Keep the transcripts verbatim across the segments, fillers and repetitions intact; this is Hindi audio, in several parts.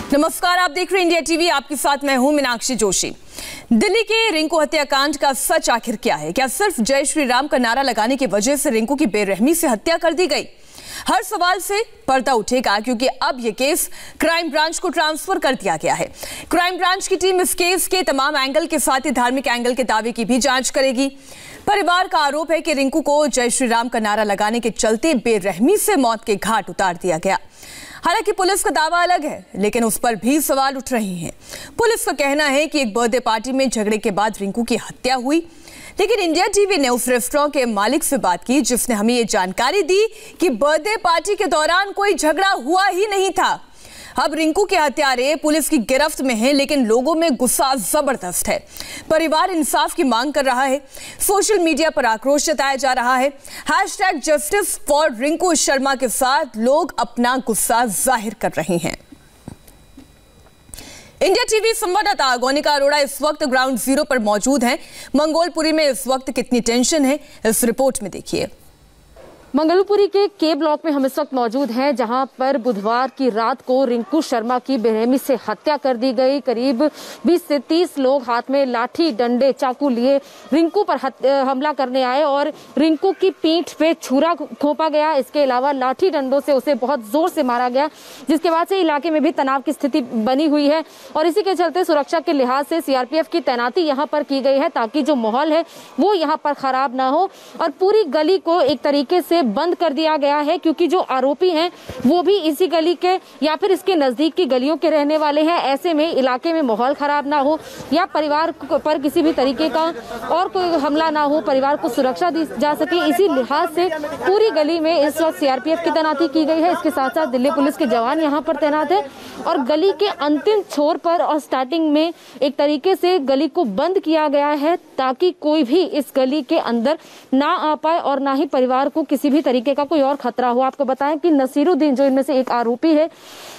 नमस्कार, आप देख रहे हैं इंडिया टीवी। आपके साथ मैं हूं मीनाक्षी जोशी। दिल्ली के रिंकू हत्याकांड का सच आखिर क्या है? क्या सिर्फ जय श्री राम का नारा लगाने की वजह से रिंकू की बेरहमी से हत्या कर दी गई? हर सवाल से पर्दा उठेगा, क्योंकि अब यह केस क्राइम ब्रांच को ट्रांसफर कर दिया गया है। क्राइम ब्रांच की टीम इस केस के तमाम एंगल के साथ ही धार्मिक एंगल के दावे की भी जांच करेगी। परिवार का आरोप है कि रिंकू को जय श्री राम का नारा लगाने के चलते बेरहमी से मौत के घाट उतार दिया गया। हालांकि पुलिस का दावा अलग है, लेकिन उस पर भी सवाल उठ रहे हैं। पुलिस का कहना है कि एक बर्थडे पार्टी में झगड़े के बाद रिंकू की हत्या हुई, लेकिन इंडिया टीवी ने उस रेस्टोरेंट के मालिक से बात की जिसने हमें ये जानकारी दी कि बर्थडे पार्टी के दौरान कोई झगड़ा हुआ ही नहीं था। अब रिंकू के हत्यारे पुलिस की गिरफ्त में हैं, लेकिन लोगों में गुस्सा जबरदस्त है। परिवार इंसाफ की मांग कर रहा है। सोशल मीडिया पर आक्रोश जताया जा रहा है। Hashtag justice for Rinku Sharma के साथ लोग अपना गुस्सा जाहिर कर रहे हैं। इंडिया टीवी संवाददाता गोनिका अरोड़ा इस वक्त ग्राउंड जीरो पर मौजूद हैं। मंगोलपुरी में इस वक्त कितनी टेंशन है, इस रिपोर्ट में देखिए। मंगलपुरी के के ब्लॉक में हम इस वक्त मौजूद हैं, जहां पर बुधवार की रात को रिंकू शर्मा की बेरहमी से हत्या कर दी गई। करीब बीस से तीस लोग हाथ में लाठी, डंडे, चाकू लिए रिंकू पर हमला करने आए और रिंकू की पीठ पे छुरा घोंपा गया। इसके अलावा लाठी डंडों से उसे बहुत जोर से मारा गया, जिसके बाद से इलाके में भी तनाव की स्थिति बनी हुई है और इसी के चलते सुरक्षा के लिहाज से सीआरपीएफ की तैनाती यहाँ पर की गई है, ताकि जो माहौल है वो यहाँ पर खराब ना हो। और पूरी गली को एक तरीके से बंद कर दिया गया है, क्योंकि जो आरोपी हैं वो भी इसी गली के या फिर इसके नजदीक की गलियों के रहने वाले हैं। ऐसे में इलाके में माहौल खराब ना हो या परिवार पर किसी भी तरीके का और कोई हमला ना हो, परिवार को सुरक्षा दी जा सके, इसी लिहाज से पूरी गली में इस वक्त सीआरपीएफ की तैनाती की गई है। इसके साथ साथ दिल्ली पुलिस के जवान यहाँ पर तैनात है और गली के अंतिम छोर पर और स्टार्टिंग में एक तरीके से गली को बंद किया गया है, ताकि कोई भी इस गली के अंदर ना आ पाए और ना ही परिवार को किसी भी तरीके का कोई और खतरा हो। आपको बताएं कि नसीरुद्दीन, जो इनमें से एक आरोपी है,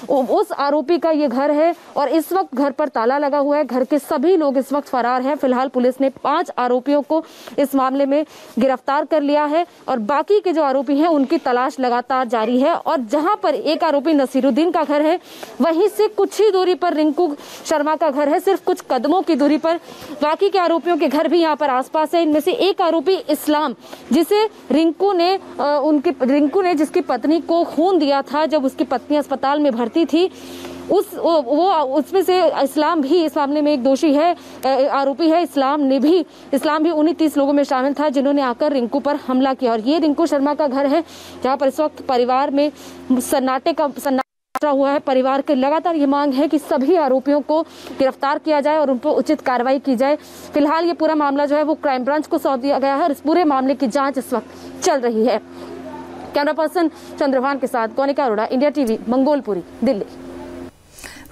उस आरोपी का ये घर है और इस वक्त घर पर ताला लगा हुआ है। घर के सभी लोग इस वक्त फरार हैं। फिलहाल पुलिस ने पांच आरोपियों को इस मामले में गिरफ्तार कर लिया है और बाकी के जो आरोपी हैं उनकी तलाश लगातार जारी है। और जहां पर एक आरोपी नसीरुद्दीन का घर है, वहीं से कुछ ही दूरी पर रिंकू शर्मा का घर है, सिर्फ कुछ कदमों की दूरी पर। बाकी के आरोपियों के घर भी यहाँ पर आसपास है। इनमें से एक आरोपी इस्लाम, जिसे रिंकू ने उनकी रिंकू ने जिसकी पत्नी को खून दिया था जब उसकी पत्नी अस्पताल में भर्ती थी, उस वो उसमें से इस्लाम भी इस मामले में एक दोषी है, आरोपी है। इस्लाम ने भी इस्लाम भी उन्हीं तीस लोगों में शामिल था जिन्होंने आकर रिंकू पर हमला किया। और ये रिंकू शर्मा का घर है, जहाँ पर इस वक्त परिवार में सन्नाटे का सन्नाटा हुआ है। परिवार की लगातार ये मांग है कि सभी आरोपियों को गिरफ्तार किया जाए और उन पर उचित कार्रवाई की जाए। फिलहाल ये पूरा मामला जो है वो क्राइम ब्रांच को सौंप दिया गया है और इस पूरे मामले की जांच इस वक्त चल रही है। कैमरा पर्सन चंद्रभान के साथ गोनिका अरोड़ा, इंडिया टीवी, मंगोलपुरी, दिल्ली।